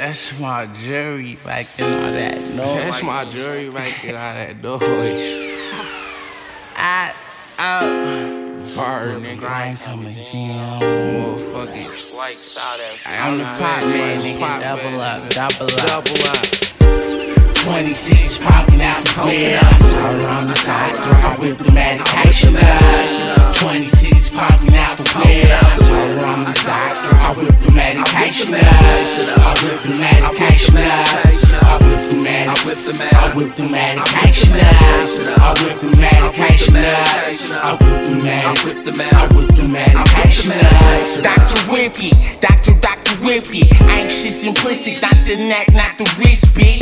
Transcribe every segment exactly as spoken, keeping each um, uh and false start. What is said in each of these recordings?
That's my jury making all that noise. That's my jury making all that noise. I out. Burn, The nigga. grind coming down. Motherfucking like shot at I'm the pop man, nigga. Double up, double up. Double up. twenty-six popping out the whip. Around the doctor, I whip the medication up. twenty-six popping out the whip. Around the doctor, I whip the medication up. I whip the medication up. I whip the med. I whip the med. I whip the medication up. I whip the medication up. I whip the med. I whip the med. I whip the medication up. Doctor Whippy, Doctor Doctor Whippy. Anxious, simplistic, not the neck, not the wrist, bitch.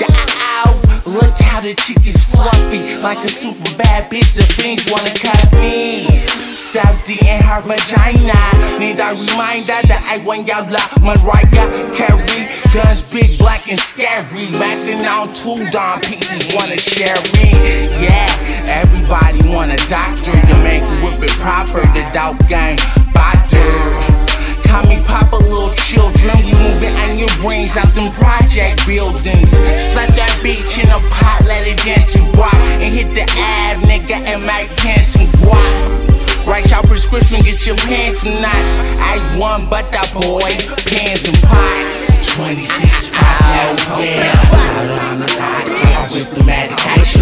Look how the chick is fluffy, like a super bad bitch. The fiends wanna cut me. Stop eating her vagina. Need I remind her that I want y'all like Mariah Carey. Guns big, black and scary. Backing on two darn pieces wanna share me. Yeah, everybody want a doctor to make it whip it proper. The dog gang doctor. Call me Papa, little children. We moving on your brains out them project buildings. Slap that bitch in a pot, let it dance and rock. And hit the ab, nigga, and make cancer guap. Write your prescription, get your pants and knots. I won, but that boy, pans and pots. twenty-six pop, no yeah. Around the doctor, I whip the medication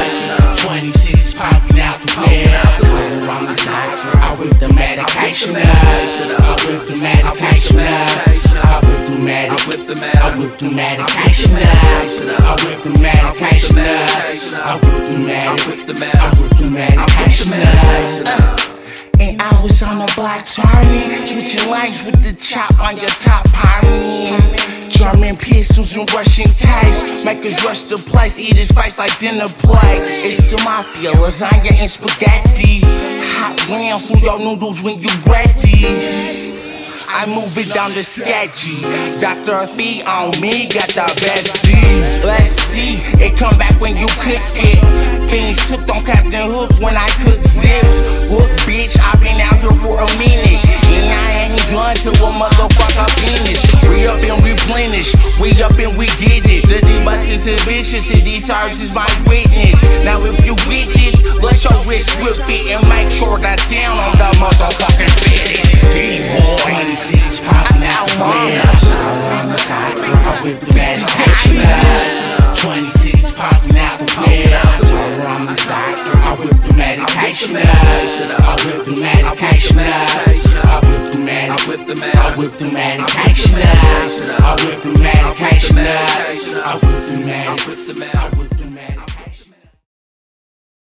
up. twenty-six popping out the whip. Around the doctor, I whip the medication up. I whip the medication up. I whip the med. I whip the med. I whip the medication up. I whip the medication up. I whip the med. I whip the med. I whip the medication up. And I was on the block turning, switching lanes with the chop on your top pony. German pistols and Russian case, make us rush the place, eat his face like dinner plate. It's the mafia, lasagna and spaghetti. Hot rounds through your noodles when you ready. I move it down the sketchy. Doctor V on me, got the best D. Let's see, it come back when you cook it. Things hooked on Captain Hook when I cook zips. Look, bitch, I've been out here for a minute, and I ain't done till a motherfucker finish. We up and replenish, we up and we get it. The D-bus into bitches, and these herbs is my witness. Now if you with it, let your wrist whip it, and make sure that town on the motherfucking fit. D-boy, twenty-six popping out the whip. Around the doctor, I whip the medication up. twenty-six popping out the whip. Around the doctor, I whip the medication up. I whip the medication up. I whip the med. I whip the med. I whip the medication up. I whip the medication up. I whip the med. I whip the med.